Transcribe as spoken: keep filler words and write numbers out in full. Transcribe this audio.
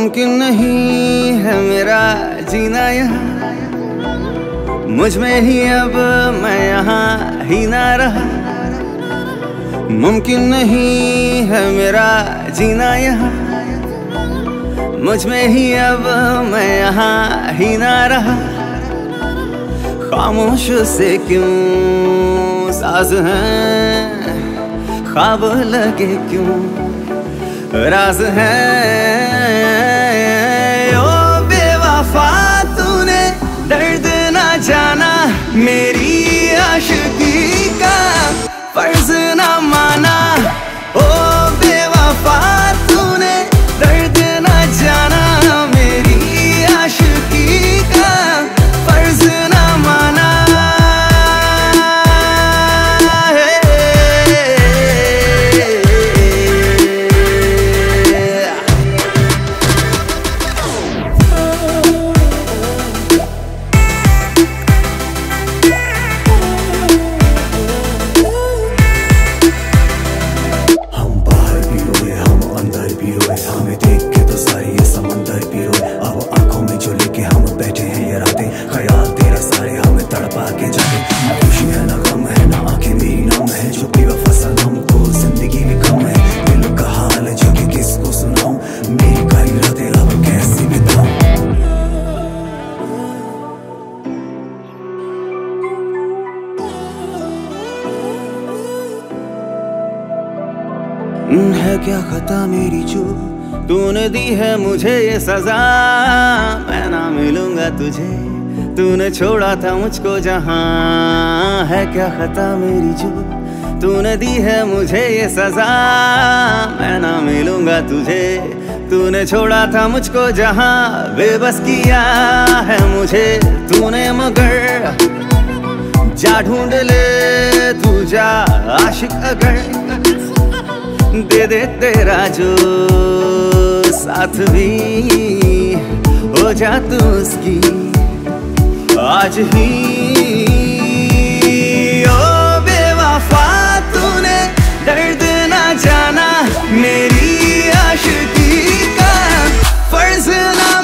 मुमकिन नहीं है मेरा जीना यहाँ, मुझ में ही अब मैं यहाँ ही ना रहा। मुमकिन नहीं है मेरा जीना यहाँ, मुझ में ही अब मैं यहाँ ही ना रहा। खामोश से क्यों साज हैं, ख्वाब लगे क्यों राज हैं। ओ बेवफा तूने दर्द ना जाना, मेरी आशिकी का फर्ज ना माना। ओ बेवफा तूने दर्द ना जाना, मेरी आशिकी का फर्ज ना माना। है क्या खता मेरी जो तूने दी है मुझे ये सजा। मैं ना मिलूंगा तुझे, तूने छोड़ा था मुझको जहां। है क्या खता मेरी जो तूने दी है मुझे ये सजा। मैं ना मिलूंगा तुझे, तूने छोड़ा था मुझको जहां। बेबस किया है मुझे तूने मगर, जा ढूंढ ले तू जा आशिक अगर। दे दे तेरा जो साथ भी, हो जा तू उसकी आज ही। ओ बेवफा तूने दर्द ना जाना, मेरी आशिकी का फर्ज ना